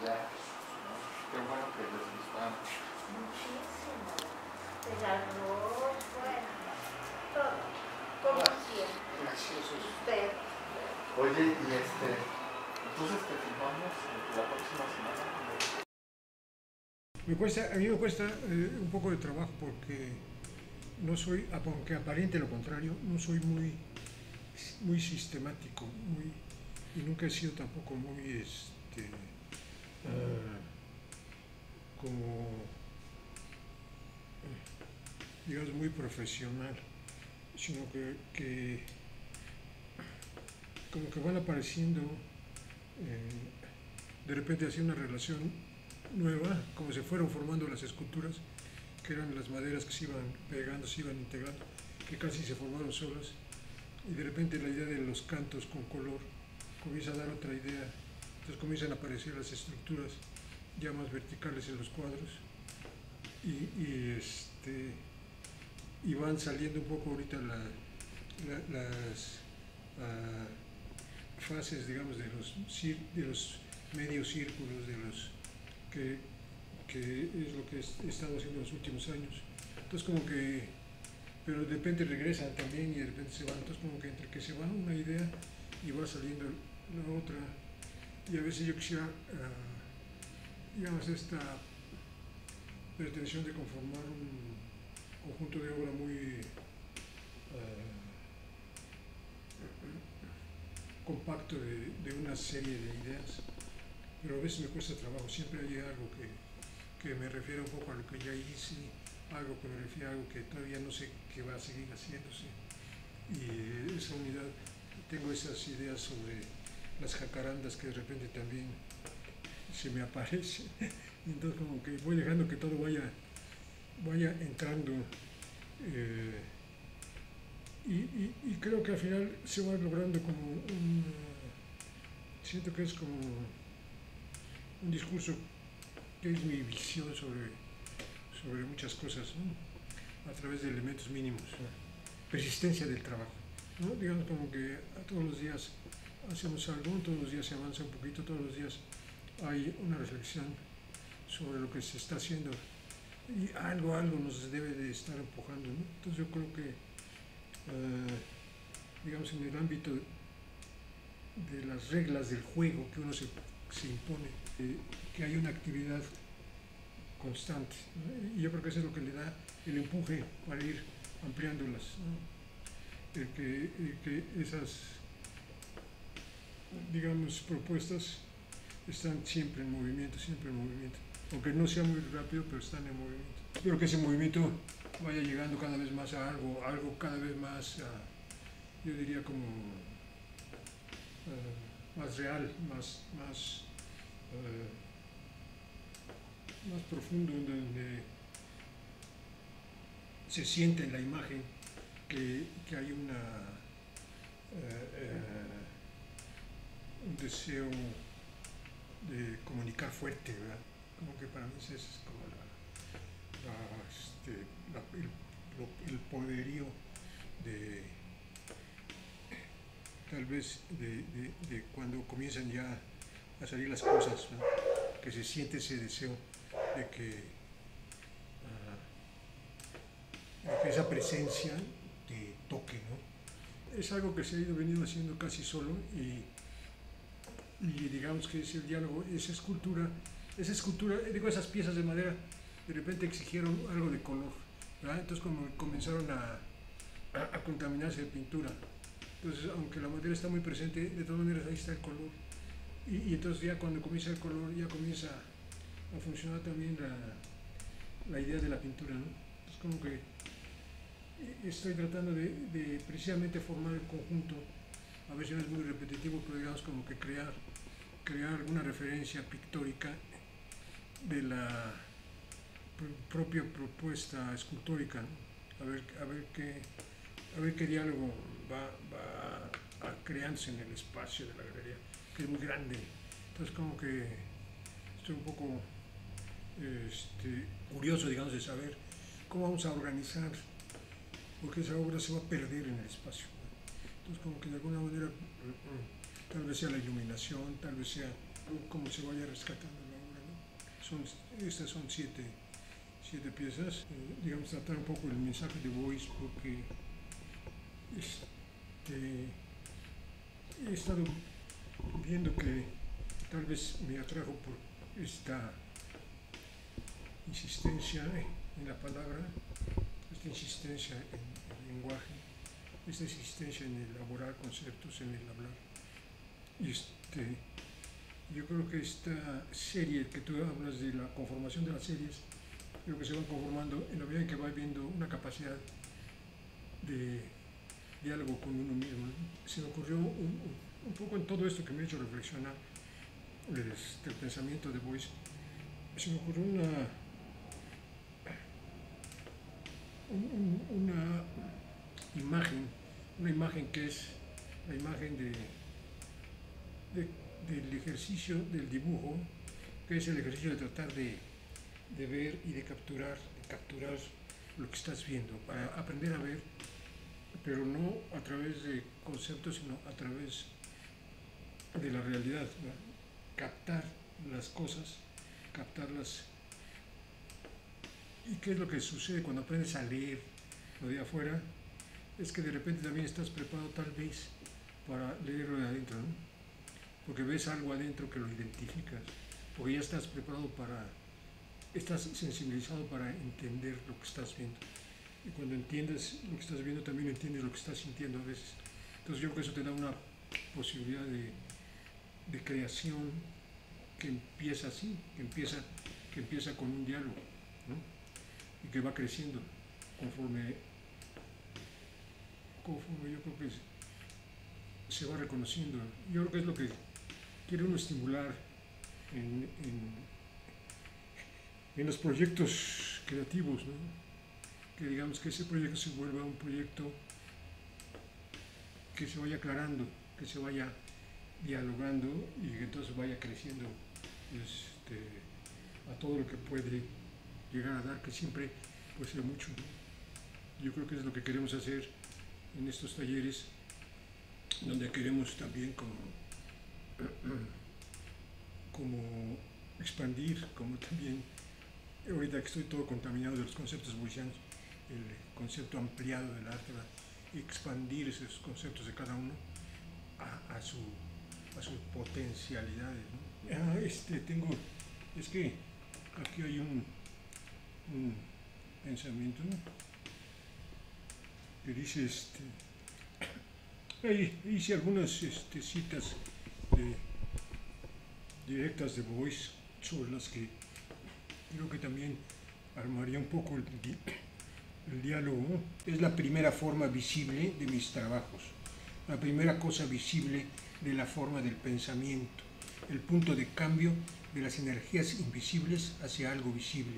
ideas, ¿no? Qué bueno que les gusta. Muchísimo. El arroz, bueno, todo. Como siempre. Graciosos. Usted. Oye, y entonces te filmamos la próxima semana. A mí me cuesta un poco de trabajo porque no soy, aunque aparente lo contrario, no soy muy sistemático, y nunca he sido tampoco muy, como, digamos, muy profesional, sino que como que van apareciendo de repente así una relación nueva, como se fueron formando las esculturas, que eran las maderas que se iban pegando, se iban integrando, que casi se formaron solas, y de repente la idea de los cantos con color comienza a dar otra idea, entonces comienzan a aparecer las estructuras ya más verticales en los cuadros, y van saliendo un poco ahorita las fases, digamos, de los medios círculos, que es lo que he estado haciendo en los últimos años. Entonces como que, pero de repente regresan también y de repente se van, entonces como que entre que se va una idea y va saliendo la otra, y a veces yo quisiera, digamos, esta pretensión de conformar un conjunto de obra muy compacto de una serie de ideas, pero a veces me cuesta trabajo, siempre hay algo que me refiere un poco a lo que ya hice, algo que me refiere a algo que todavía no sé qué va a seguir haciéndose, y esa unidad, tengo esas ideas sobre las jacarandas que de repente también se me aparecen, entonces como que voy dejando que todo vaya entrando, y creo que al final se va logrando como siento que es como un discurso que es mi visión sobre muchas cosas, ¿no? A través de elementos mínimos, ¿no? Persistencia del trabajo, ¿no? Digamos como que todos los días hacemos algo, todos los días se avanza un poquito, todos los días hay una reflexión sobre lo que se está haciendo y algo nos debe de estar empujando, ¿no? Entonces yo creo que, digamos, en el ámbito de las reglas del juego que uno se impone, que hay una actividad constante, ¿no? Y yo creo que eso es lo que le da el empuje para ir ampliándolas, ¿no? Que esas, digamos, propuestas están siempre en movimiento, aunque no sea muy rápido, pero están en movimiento. Espero que ese movimiento vaya llegando cada vez más a algo cada vez más, yo diría como más real, más profundo, donde se siente en la imagen que hay un deseo de comunicar fuerte, ¿verdad? Como que para mí ese es como el poderío de, tal vez, de cuando comienzan ya a salir las cosas, ¿no? Que se siente ese deseo de que esa presencia te toque, ¿no? Es algo que se ha venido haciendo casi solo, y digamos que es el diálogo, esa escultura, digo, esas piezas de madera de repente exigieron algo de color, ¿verdad? Entonces como comenzaron a contaminarse de pintura, entonces aunque la madera está muy presente, de todas maneras ahí está el color, y entonces ya cuando comienza el color ya comienza a funcionar también la idea de la pintura, ¿no? Es como que estoy tratando de precisamente formar el conjunto, a veces es muy repetitivo, pero digamos como que crear alguna referencia pictórica de la propia propuesta escultórica, ¿no? A ver qué diálogo va creándose en el espacio de la galería, que es muy grande. Entonces como que estoy un poco curioso, digamos, de saber cómo vamos a organizar, porque esa obra se va a perder en el espacio, ¿no? Entonces como que de alguna manera, tal vez sea la iluminación, tal vez sea cómo se vaya rescatando la obra. Estas son siete piezas. Digamos, tratar un poco el mensaje de Beuys, porque he estado viendo que tal vez me atrajo por esta insistencia en la palabra, esta insistencia en el lenguaje, esta insistencia en elaborar conceptos, en el hablar. Yo creo que esta serie que tú hablas de la conformación de las series, creo que se van conformando en la medida en que va habiendo una capacidad de diálogo con uno mismo, ¿no? Se me ocurrió un poco en todo esto que me ha hecho reflexionar del pensamiento de Beuys, se me ocurrió una imagen que es la imagen del ejercicio del dibujo, que es el ejercicio de tratar de ver y de capturar lo que estás viendo, para aprender a ver, pero no a través de conceptos, sino a través de la realidad, ¿no? Captar las cosas, captarlas. ¿Y qué es lo que sucede cuando aprendes a leer lo de afuera? Es que de repente también estás preparado tal vez para leerlo de adentro, ¿no? Porque ves algo adentro que lo identificas, porque ya estás preparado estás sensibilizado para entender lo que estás viendo. Y cuando entiendes lo que estás viendo, también entiendes lo que estás sintiendo a veces. Entonces yo creo que eso te da una posibilidad de creación que empieza así, que empieza con un diálogo, ¿no? Y que va creciendo conforme yo creo que se va reconociendo. Yo creo que es lo que quiere uno estimular en los proyectos creativos, ¿no? Que digamos que ese proyecto se vuelva un proyecto que se vaya aclarando, que se vaya dialogando y que entonces vaya creciendo a todo lo que puede llegar a dar, que siempre puede ser mucho, ¿no? Yo creo que es lo que queremos hacer en estos talleres, donde queremos también como expandir, como también, ahorita que estoy todo contaminado de los conceptos buysianos, el concepto ampliado del arte, y expandir esos conceptos de cada uno a sus potencialidades, ¿no? Es que aquí hay un pensamiento, ¿no? Que dice, hice algunas citas directas de Beuys, sobre las que creo que también armaría un poco el diálogo, ¿no? Es la primera forma visible de mis trabajos, la primera cosa visible de la forma del pensamiento, el punto de cambio de las energías invisibles hacia algo visible.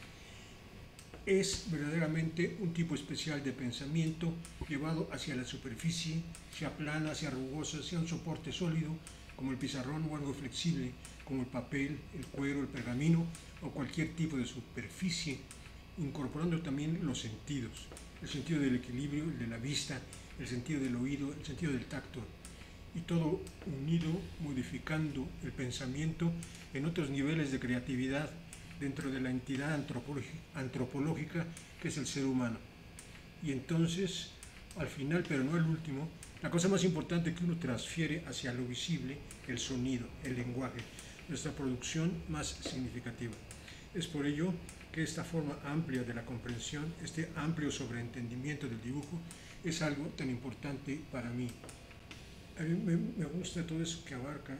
Es verdaderamente un tipo especial de pensamiento llevado hacia la superficie, sea plana, sea rugosa, sea un soporte sólido, como el pizarrón, o algo flexible, como el papel, el cuero, el pergamino, o cualquier tipo de superficie, incorporando también los sentidos, el sentido del equilibrio, el de la vista, el sentido del oído, el sentido del tacto, y todo unido, modificando el pensamiento en otros niveles de creatividad dentro de la entidad antropológica que es el ser humano. Y entonces, al final, pero no el último, la cosa más importante que uno transfiere hacia lo visible, el sonido, el lenguaje, nuestra producción más significativa. Es por ello que esta forma amplia de la comprensión, este amplio sobreentendimiento del dibujo, es algo tan importante para mí. A mí me gusta todo eso que abarca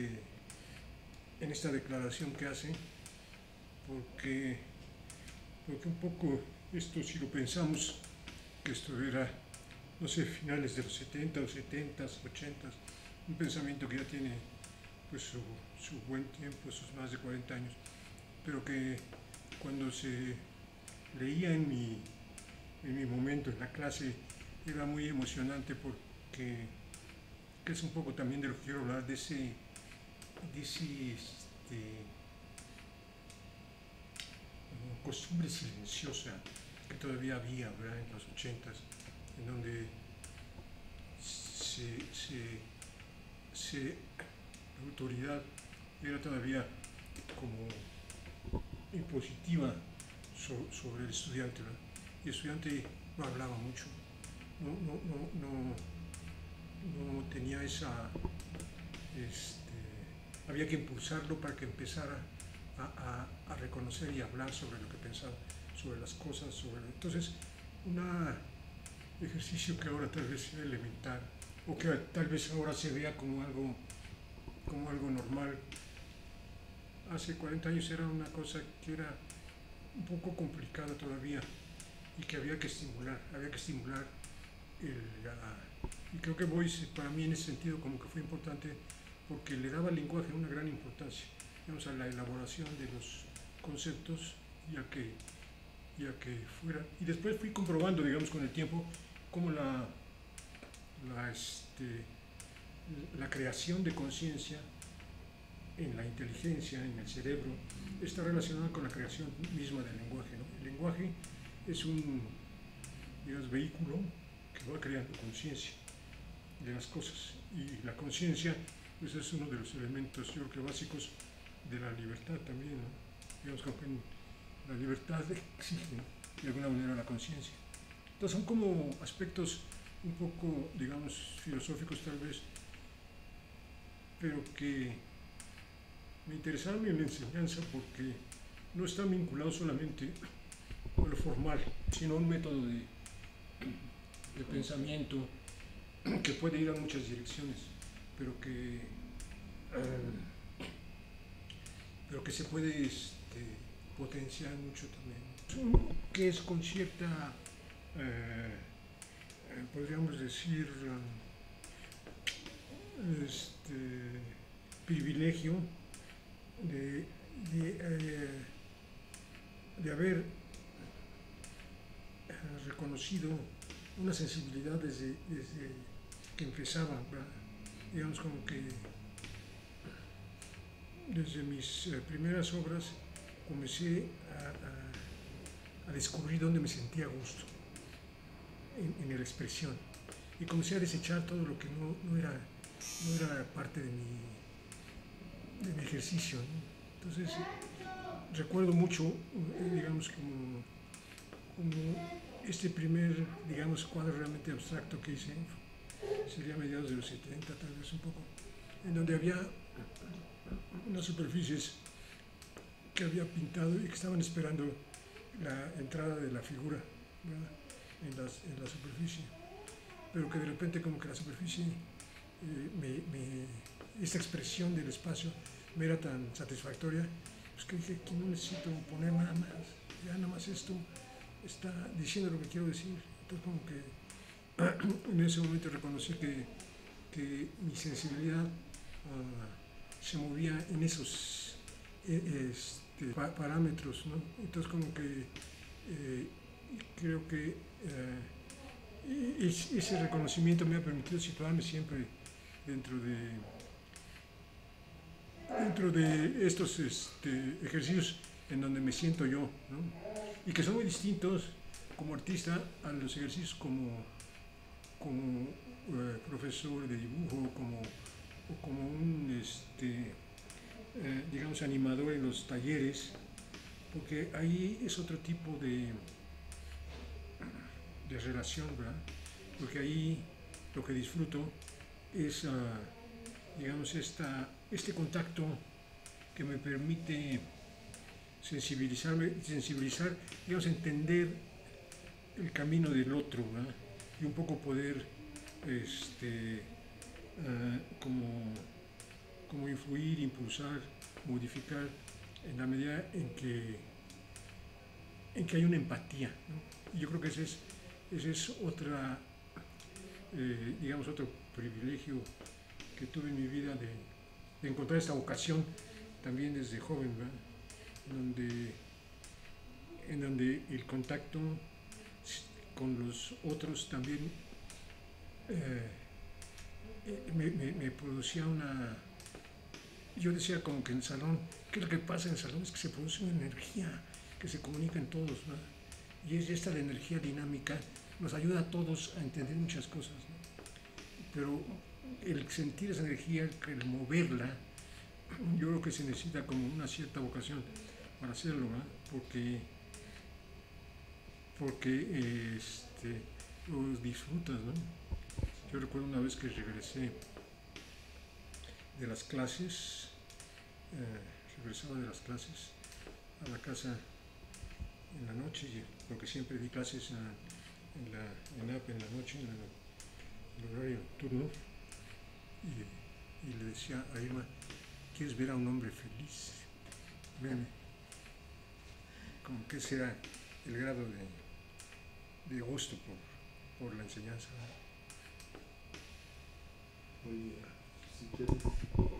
en esta declaración que hace, porque un poco esto, si lo pensamos, que esto era, no sé, finales de los 70 o 70s, 80s, un pensamiento que ya tiene pues su buen tiempo, sus más de 40 años, pero que cuando se leía en mi momento en la clase era muy emocionante, porque que es un poco también de lo que quiero hablar, de ese costumbre silenciosa que todavía había, ¿verdad?, en los 80s, en donde la autoridad era todavía como impositiva sobre el estudiante, ¿verdad? Y el estudiante no hablaba mucho, no tenía esa, había que impulsarlo para que empezara a reconocer y hablar sobre lo que pensaba, sobre las cosas, entonces un ejercicio que ahora tal vez sea elemental, o que tal vez ahora se vea como algo normal. Hace 40 años era una cosa que era un poco complicada todavía y que había que estimular y creo que Boyce para mí en ese sentido como que fue importante porque le daba al lenguaje una gran importancia, digamos, a la elaboración de los conceptos y a que fuera. Y después fui comprobando, digamos, con el tiempo, cómo la creación de conciencia en la inteligencia, en el cerebro, está relacionada con la creación misma del lenguaje, ¿no? El lenguaje es un, digamos, vehículo que va creando conciencia de las cosas. Y la conciencia, pues, es uno de los elementos, yo creo que básicos de la libertad también, ¿no? Digamos que la libertad exige, ¿no?, de alguna manera la conciencia. Entonces son como aspectos un poco, digamos, filosóficos tal vez, pero que me interesaron en la enseñanza porque no están vinculados solamente con lo formal, sino un método de pensamiento que puede ir a muchas direcciones, pero que se puede potenciar mucho también. Que es con cierta, podríamos decir, privilegio de haber reconocido una sensibilidad desde que empezaba, ¿verdad? Digamos como que desde mis primeras obras comencé a descubrir dónde me sentía a gusto en la expresión y comencé a desechar todo lo que no era parte de mi ejercicio, ¿no? Entonces recuerdo mucho, digamos, como este primer, digamos, cuadro realmente abstracto que hice, sería a mediados de los 70, tal vez un poco, en donde había unas superficies que había pintado y que estaban esperando la entrada de la figura, ¿verdad?, en la superficie, pero que de repente como que la superficie, esta expresión del espacio me era tan satisfactoria, pues que dije que no necesito poner nada más, ya nada más esto está diciendo lo que quiero decir. Entonces como que en ese momento reconocí que mi sensibilidad se movía en esos parámetros, ¿no? Entonces como que creo que ese reconocimiento me ha permitido situarme siempre dentro de estos ejercicios en donde me siento yo, ¿no? Y que son muy distintos como artista a los ejercicios como profesor de dibujo o como un digamos, animador en los talleres, porque ahí es otro tipo de relación, ¿verdad? Porque ahí lo que disfruto es, digamos, este contacto que me permite sensibilizar, digamos, entender el camino del otro, ¿verdad? Y un poco poder como influir, impulsar, modificar en la medida en que hay una empatía, ¿no? Y yo creo que ese es otra, digamos, otro privilegio que tuve en mi vida de encontrar esta vocación también desde joven, ¿verdad?, en donde el contacto con los otros también me producía yo decía como que en el salón, ¿qué es lo que pasa en el salón? Es que se produce una energía que se comunica en todos, ¿no? Y es esta de energía dinámica, nos ayuda a todos a entender muchas cosas, ¿no? Pero el sentir esa energía, el moverla, yo creo que se necesita como una cierta vocación para hacerlo, ¿verdad? Porque lo disfrutas, ¿no? Yo recuerdo una vez que regresé de las clases, regresaba de las clases a la casa en la noche, porque siempre di clases en AP en la noche, en el horario nocturno, y le decía a Irma, ¿quieres ver a un hombre feliz? Ven, como que ese era el grado de gusto por la enseñanza. Oye, si quieres